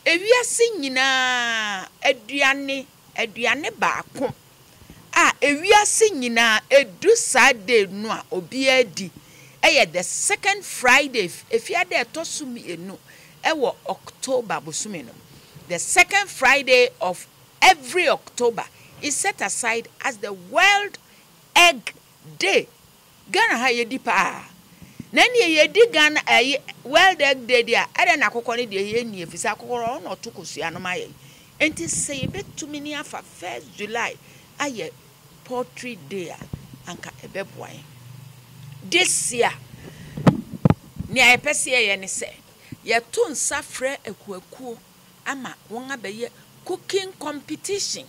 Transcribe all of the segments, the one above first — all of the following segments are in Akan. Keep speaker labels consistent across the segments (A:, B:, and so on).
A: ewiase nyina aduane baako a ewiase nyina edu sade no a obi adi the second Friday efiade etosumi enu ewo October bosumi no. The second Friday of every October is set aside as the World Egg Day. Ghana ha yedi pa. Nani yedi Ghana World Egg Day dia ade na akokɔ ne de ye ni efisa akokɔ no tokosua no maye. Enti say betumi ni afa 1st July aye Poultry Day anka ebeboan. This year ni ayepese ye ne se ye to nsa frɛ akuakuo ama won abaye cooking competition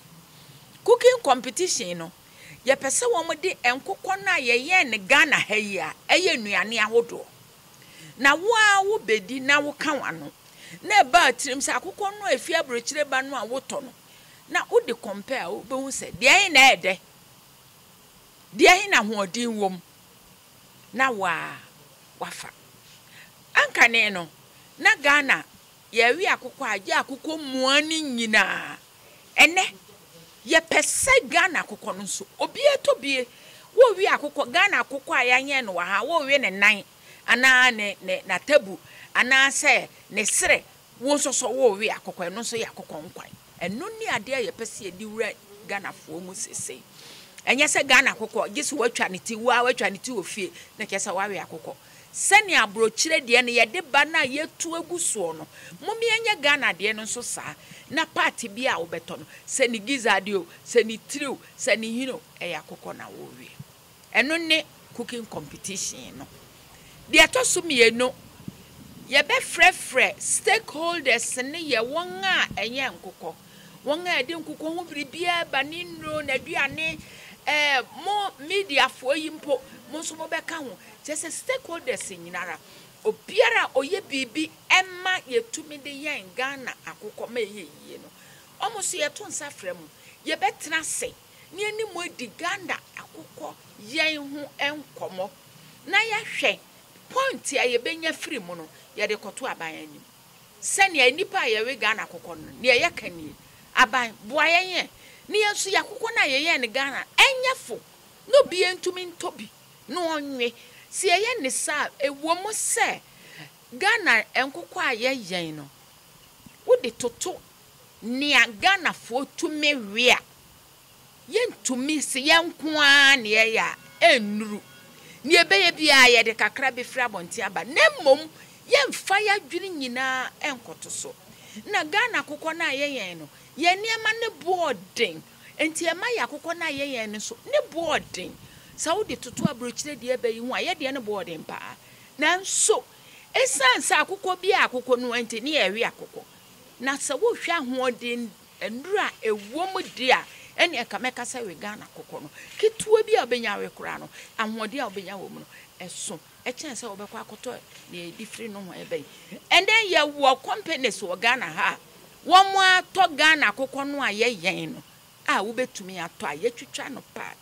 A: no ye pese wo mo de enkokɔ na ye ye ne Ghana ha yi a eye nuane ahodo na wo bedi na wo ka wano na ba tirim se akokɔ no afi abrochire ba no a woto no na wo de compare wo be hu se de ayi na ede de ayi na hoodin wom na wafa anka ne no na Ghana ye wi akokɔ aje akokɔ muani nyina ene ye pese Ghana akokɔ no so obi etobie wo wi akokɔ Ghana akokɔ ayanye no wa ha wo wi ne nan ana ne na tabu ana se ne sere wo soso wo wi akokɔ no so ye akokɔ nkwan eno ni ade ye pese edi wura Ghana fo mu sese enye se Ghana akokɔ gisi watwa ne ti ofie na kesa wa wi akokɔ sani abrochire de ne ye de ba na ye tu aguso no mumie enye Ghana de no so sa na party bia wo beto no sani gizzard o sani triu sani hino akokɔ na wo wi eno ne cooking competition no de atosumie no ye be frefre stakeholders ne ye won a enye nkokɔ won a de nkokɔ ho biribia ba ni nro na duane mo media fo yimpo mo so mo beka ho just stakeholders nyinara obiara oye bibi emma yetumi de yen Ghana akokɔ ma ye no omuso ye to nsa frɛ mu ye betena se ne ani mo di Ghana akokɔ yen ho enkomo na ya hwɛ point ya ye benya free mu no ye de koto aban anim sene ya nipa ye we Ghana akokɔ no ne ye kanie aban boa yen ne yesu yakokɔ na ye ne Ghana enyefo no bi entumi ntobi no onwe si ye ne sa ewo mo se Ghana enkokɔ a ye yen no wo de toto ne Ghana fo tumi wia ye ntumi se ye nkoa ne ye ya enuru ne ebeye bia ye de kakra be fra bonti aba na mom ye mfa ya dwiri nyina enkoto so na Ghana akokɔ na ye yen no ye niema ne boarding enti e ma ya akokɔ na ye yen so ne boarding Saudi toto abrochire de ebe yi hu aye de ne boarding pa nanso esansa akokɔ bia akokɔ no enti ne ye wi akokɔ na sa wo hwa hoɔden ndura ewom dia ene eka meka se we Ghana akokɔ no ketua bia obenya we kora no ahoɔden a obenya wo mu no eso echen se obekɔ akotɔ ne different no ho ebe and then ye wo companies wo Ghana ha wo mo atɔ Ghana akokɔ no a ye yen no a wo betumi atɔ a ye twitwa no part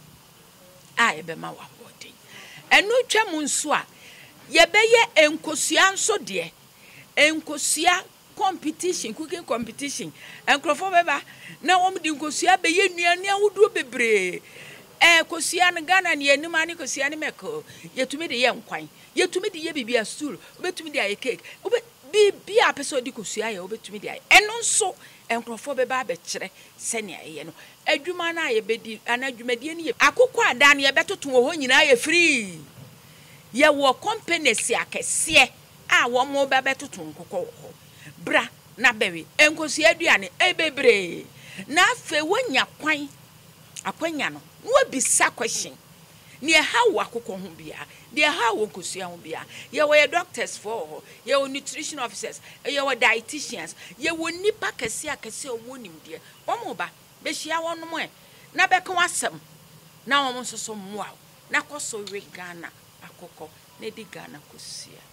A: a ebe ma wa hoɔden enu twa mu nso a ye beye enkosua nso de enkosua competition cooking competition enkrofo beba na wom di nkosua be ye nuane awodo bebre kosua no Ghana ne anim ani kosua ne meko yetumi de ye nkwan yetumi de ye bibia stool obetumi de aye cake bibia peso di kosua ye obetumi de aye eno nso enkrofo beba be kire sene aye no adwuma na aye bedi anadwumadie ne akokɔ ada ne ye betoto wo ho nyina ye free ye wo companies akese a wo mo be betoto nkokɔ wo bra na bewe enkosi aduane ebebre na afa wonya kwan akwanya no no abisa question ne ha wo akokɔ ho bia de ha wo nkosi ho bia ye wo ye doctors for ye wo nutrition officers ye wo dietitians ye wo nipa kase owo nimde omo ba be hia wono mo na beka wasem na wo nso so mmoa na koso we Ghana akokɔ na di Ghana kosia